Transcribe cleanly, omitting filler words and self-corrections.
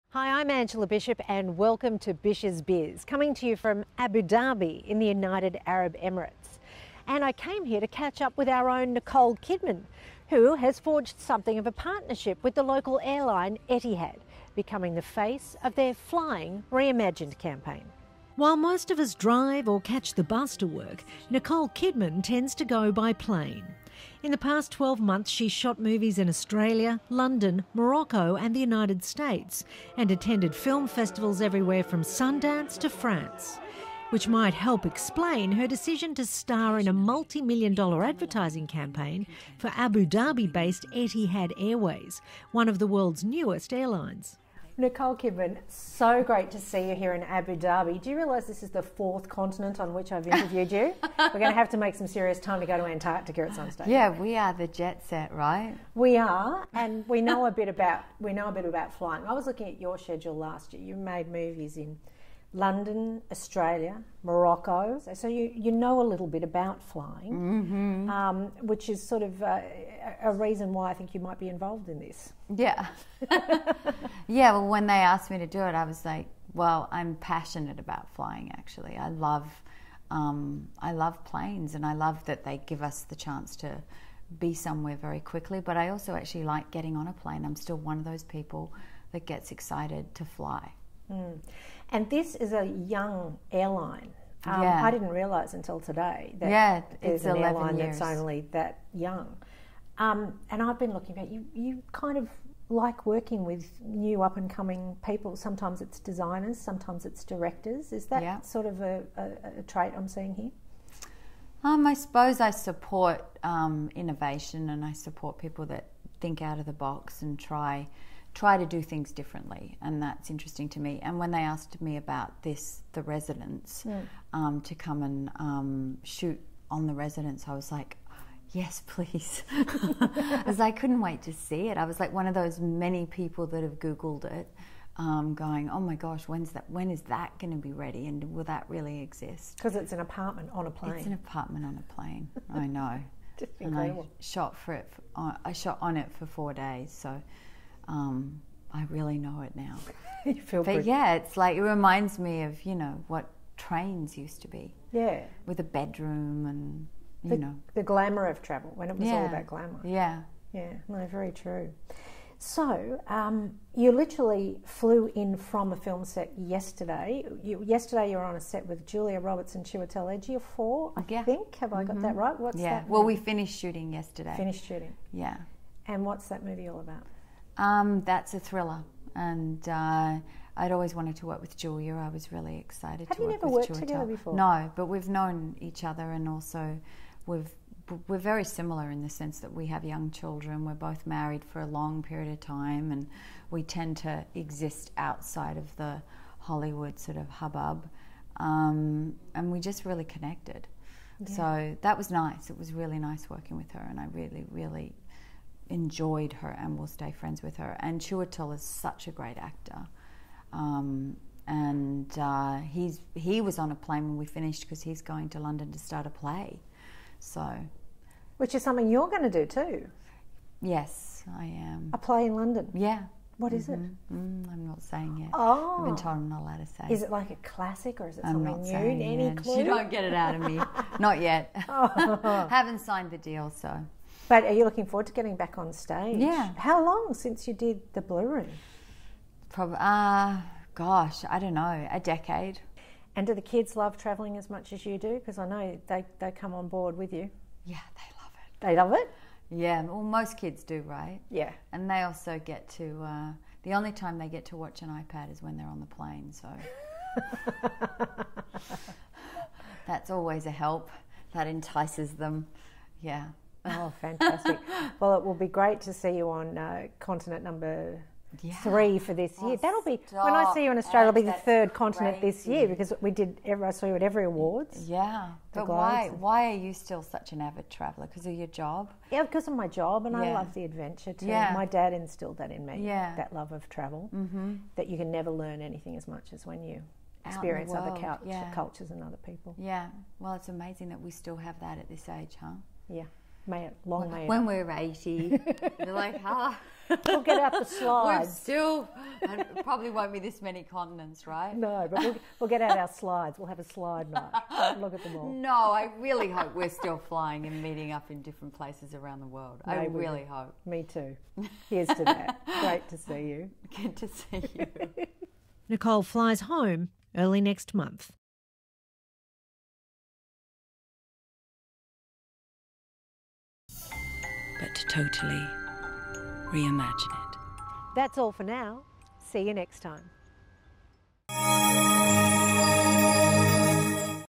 Hi, I'm Angela Bishop and welcome to Bish's Biz, coming to you from Abu Dhabi in the United Arab Emirates. And I came here to catch up with our own Nicole Kidman, who has forged something of a partnership with the local airline Etihad, becoming the face of their Flying Reimagined campaign. While most of us drive or catch the bus to work, Nicole Kidman tends to go by plane. In the past 12 months, she's shot movies in Australia, London, Morocco and the United States, and attended film festivals everywhere from Sundance to France, which might help explain her decision to star in a multi-million-dollar advertising campaign for Abu Dhabi-based Etihad Airways, one of the world's newest airlines. Nicole Kidman, so great to see you here in Abu Dhabi. Do you realise this is the fourth continent on which I've interviewed you? We're going to have to make some serious time to go to Antarctica at some stage. Yeah, we are the jet set, right? We are, and we know a bit about flying. I was looking at your schedule last year. You made movies in London, Australia, Morocco. So you know a little bit about flying, which is sort of a reason why I think you might be involved in this. Yeah. Yeah, well, when they asked me to do it, I was like, well, I'm passionate about flying, actually. I love planes, and I love that they give us the chance to be somewhere very quickly, but I also actually like getting on a plane. I'm still one of those people that gets excited to fly. And this is a young airline. Yeah. I didn't realise until today that it's an 11 airline years. that's only that young. And I've been looking at you kind of like working with new up-and-coming people. Sometimes it's designers, sometimes it's directors. Is that sort of a trait I'm seeing here? I suppose I support innovation, and I support people that think out of the box and try to do things differently, and that's interesting to me. And when they asked me about the residence, to come and shoot on the residence, I was like, yes, please. I couldn't wait to see it. I was like one of those many people that have Googled it, going, oh my gosh, when is that going to be ready, and will that really exist? Because it's an apartment on a plane. It's an apartment on a plane. I know. Just incredible. And I shot on it for 4 days, so I really know it now. You feel but yeah, it's like, it reminds me of, what trains used to be. Yeah. With a bedroom and, the glamour of travel, when it was all about glamour. Yeah. Yeah, no, very true. So, you literally flew in from a film set yesterday. Yesterday you were on a set with Julia Roberts and Chiwetel Ejiofor, I think. Have I got that right? What's that? Well, we finished shooting yesterday. Finished shooting. Yeah. And what's that movie all about? That's a thriller, and I'd always wanted to work with Julia. I was really excited to work with Chiwetel. Have you never worked together before? No, but we've known each other, and also we're very similar in the sense that we have young children. We're both married for a long period of time, and we tend to exist outside of the Hollywood sort of hubbub, and we just really connected. Yeah. So that was nice. It was really nice working with her, and I really, really enjoyed her and will stay friends with her. And Chiwetel is such a great actor, and he was on a plane when we finished because he's going to London to start a play. So, which is something you're going to do too. Yes, I am. A play in London. Yeah. What is it? I'm not saying yet. Oh. I've been told I'm not allowed to say. Is it like a classic, or is it I'm something not new? saying Any yet. clue? You don't get it out of me. Not yet. Oh. Haven't signed the deal, so. But are you looking forward to getting back on stage? Yeah. How long since you did the Blue Room? Probably, gosh, I don't know, a decade. And do the kids love travelling as much as you do? Because I know they come on board with you. Yeah, they love it. They love it? Yeah, well, most kids do, right? Yeah. And they also get to, the only time they get to watch an iPad is when they're on the plane, so. That's always a help. That entices them. Yeah. Oh, fantastic. Well, it will be great to see you on continent number 3 for this year. That'll be, when I see you in Australia, it'll be the third continent this year, because I saw you at every awards. Yeah. But why are you still such an avid traveller? Because of your job? Yeah, because of my job, and I love the adventure too. Yeah. My dad instilled that in me, that love of travel, that you can never learn anything as much as when you experience other cultures and other people. Yeah. Well, it's amazing that we still have that at this age, huh? Yeah. May it long may it. When we're 80, you're like, We'll get out the We've slides. still, and it probably won't be this many continents, right? No, but we'll get out our slides. We'll have a slide night. Look at them all. No, I really hope we're still flying and meeting up in different places around the world. I really hope. Me too. Here's to that. Great to see you. Good to see you. Nicole flies home early next month. But to totally reimagine it. That's all for now. See you next time.